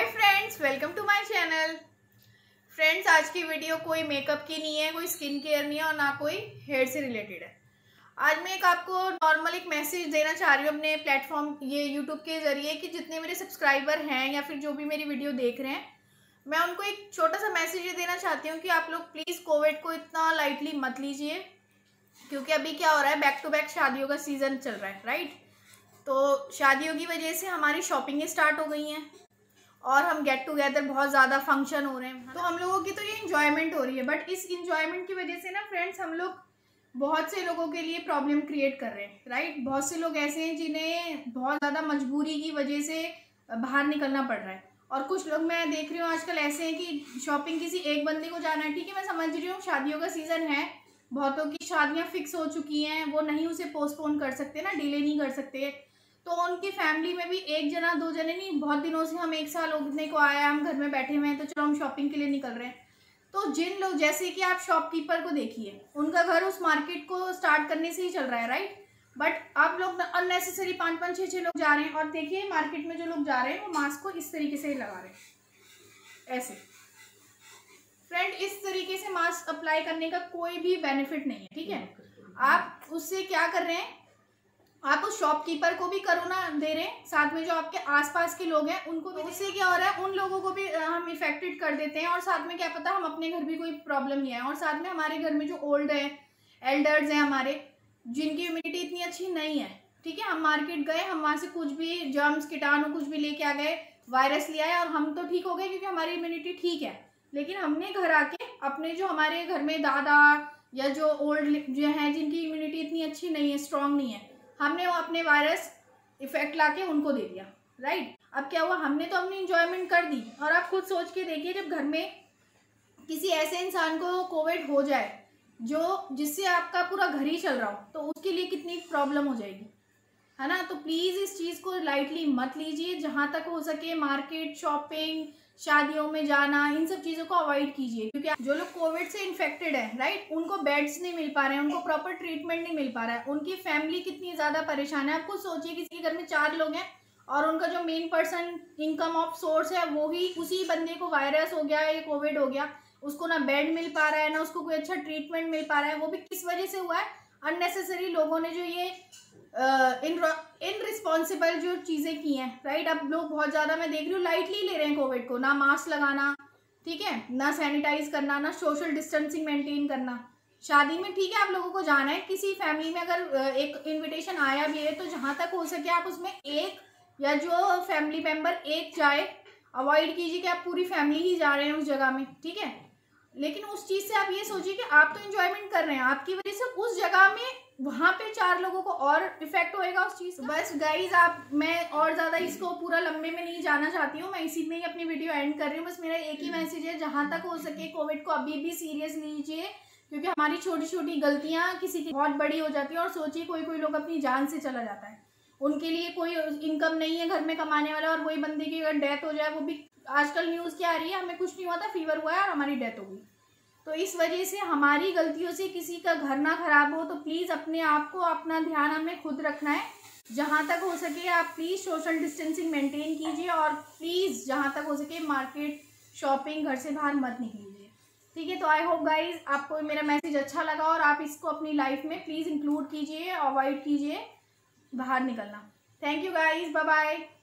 Hi friends, welcome to my channel. Friends, आज की video कोई मेकअप की नहीं है, कोई स्किन केयर नहीं है और ना कोई हेयर से रिलेटेड है। आज मैं आपको नॉर्मल एक मैसेज देना चाह रही हूँ अपने प्लेटफॉर्म ये यूट्यूब के जरिए कि जितने मेरे सब्सक्राइबर हैं या फिर जो भी मेरी वीडियो देख रहे हैं, मैं उनको एक छोटा सा मैसेज ये देना चाहती हूँ कि आप लोग प्लीज़ कोविड को इतना लाइटली मत लीजिए, क्योंकि अभी क्या हो रहा है, बैक टू बैक शादियों का सीज़न चल रहा है, राइट। तो शादियों की वजह से हमारी शॉपिंगें स्टार्ट हो गई हैं और हम गेट टुगेदर बहुत ज़्यादा फंक्शन हो रहे हैं, तो हम लोगों की तो ये इंजॉयमेंट हो रही है। बट इस इंजॉयमेंट की वजह से ना फ्रेंड्स, हम लोग बहुत से लोगों के लिए प्रॉब्लम क्रिएट कर रहे हैं, राइट। बहुत से लोग ऐसे हैं जिन्हें बहुत ज़्यादा मजबूरी की वजह से बाहर निकलना पड़ रहा है, और कुछ लोग मैं देख रही हूँ आजकल ऐसे हैं कि शॉपिंग किसी एक बंदे को जाना है, ठीक है, मैं समझ रही हूँ शादियों का सीज़न है, बहुतों की शादियाँ फिक्स हो चुकी हैं, वो नहीं उसे पोस्टपोन कर सकते ना, डिले नहीं कर सकते। तो उनकी फैमिली में भी एक जना दो जने नहीं, बहुत दिनों से हम एक साल उगने को आया, हम घर में बैठे हुए हैं, तो चलो हम शॉपिंग के लिए निकल रहे हैं। तो जिन लोग, जैसे कि आप शॉपकीपर को देखिए, उनका घर उस मार्केट को स्टार्ट करने से ही चल रहा है, राइट। बट आप लोग अननेसेसरी 5-5, 6-6 लोग जा रहे हैं, और देखिए मार्केट में जो लोग जा रहे हैं वो मास्क को इस तरीके से लगा रहे हैं, ऐसे। फ्रेंड, इस तरीके से मास्क अप्लाई करने का कोई भी बेनिफिट नहीं है, ठीक है। आप उससे क्या कर रहे हैं, आप उस शॉपकीपर को भी कोरोना दे रहे हैं, साथ में जो आपके आसपास के लोग हैं उनको भी। इससे क्या हो रहा है, उन लोगों को भी हम इफेक्टेड कर देते हैं, और साथ में क्या पता हम अपने घर भी कोई प्रॉब्लम नहीं है, और साथ में हमारे घर में जो ओल्ड है, एल्डर्स हैं हमारे, जिनकी इम्यूनिटी इतनी अच्छी नहीं है, ठीक है, हम मार्केट गए, हम वहाँ से कुछ भी जर्म्स कीटाणु कुछ भी लेके आ गए, वायरस ले आए और हम तो ठीक हो गए क्योंकि हमारी इम्यूनिटी ठीक है। लेकिन हमने घर आके अपने जो हमारे घर में दादा या जो ओल्ड जो हैं जिनकी इम्यूनिटी इतनी अच्छी नहीं है, स्ट्रांग नहीं है, हमने वो अपने वायरस इफेक्ट लाके उनको दे दिया, राइट। अब क्या हुआ, हमने तो अपनी इंजॉयमेंट कर दी, और आप खुद सोच के देखिए, जब घर में किसी ऐसे इंसान को कोविड हो जाए जो जिससे आपका पूरा घर ही चल रहा हो, तो उसके लिए कितनी प्रॉब्लम हो जाएगी, है ना। तो प्लीज़ इस चीज़ को लाइटली मत लीजिए, जहाँ तक हो सके मार्केट, शॉपिंग, शादियों में जाना, इन सब चीज़ों को अवॉइड कीजिए, क्योंकि जो लोग कोविड से इन्फेक्टेड है, राइट, उनको बेड्स नहीं मिल पा रहे हैं, उनको प्रॉपर ट्रीटमेंट नहीं मिल पा रहा है, उनकी फैमिली कितनी ज़्यादा परेशान है। आप खुद सोचिए, किसी के घर में 4 लोग हैं और उनका जो main person income of source है वो ही, उसी बंदे को वायरस हो गया, ये कोविड हो गया, उसको ना बेड मिल पा रहा है, ना उसको कोई अच्छा ट्रीटमेंट मिल पा रहा है। वो भी किस वजह से हुआ है, अननेसेसरी लोगों ने जो ये इनरिस्पॉन्सिबल जो चीज़ें की हैं, राइट। अब लोग बहुत ज़्यादा, मैं देख रही हूँ, लाइटली ले रहे हैं कोविड को, ना मास्क लगाना, ठीक है, ना सैनिटाइज करना, ना सोशल डिस्टेंसिंग मेंटेन करना। शादी में ठीक है, आप लोगों को जाना है, किसी फैमिली में अगर एक इनविटेशन आया भी है तो जहाँ तक हो सके आप उसमें एक या जो फैमिली मेम्बर एक जाए, अवॉइड कीजिए कि आप पूरी फैमिली ही जा रहे हैं उस जगह में, ठीक है। लेकिन उस चीज़ से आप ये सोचिए कि आप तो इंजॉयमेंट कर रहे हैं, आपकी वजह से उस जगह में वहाँ पे 4 लोगों को और इफेक्ट होएगा उस चीज़। बस गाइज, मैं और ज़्यादा इसको पूरा लंबे में नहीं जाना चाहती हूँ, मैं इसी में ही अपनी वीडियो एंड कर रही हूँ। बस मेरा एक ही मैसेज है, जहाँ तक हो सके कोविड को अभी भी सीरियस लीजिए, क्योंकि हमारी छोटी छोटी गलतियाँ किसी की बहुत बड़ी हो जाती है। और सोचिए, कोई कोई लोग अपनी जान से चला जाता है, उनके लिए कोई इनकम नहीं है घर में कमाने वाला, और वही बंदे की अगर डेथ हो जाए, वो भी आजकल न्यूज़ क्या आ रही है, हमें कुछ नहीं हुआ था, फीवर हुआ है और हमारी डेथ हो गई। तो इस वजह से हमारी गलतियों से किसी का घर ना खराब हो, तो प्लीज़ अपने आप को, अपना ध्यान हमें खुद रखना है। जहाँ तक हो सके आप प्लीज़ सोशल डिस्टेंसिंग मेंटेन कीजिए, और प्लीज़ जहाँ तक हो सके मार्केट, शॉपिंग, घर से बाहर मत निकलिए, ठीक है। तो आई होप गाइज आपको मेरा मैसेज अच्छा लगा, और आप इसको अपनी लाइफ में प्लीज़ इंक्लूड कीजिए, अवॉइड कीजिए बाहर निकलना। Thank you guys, bye bye.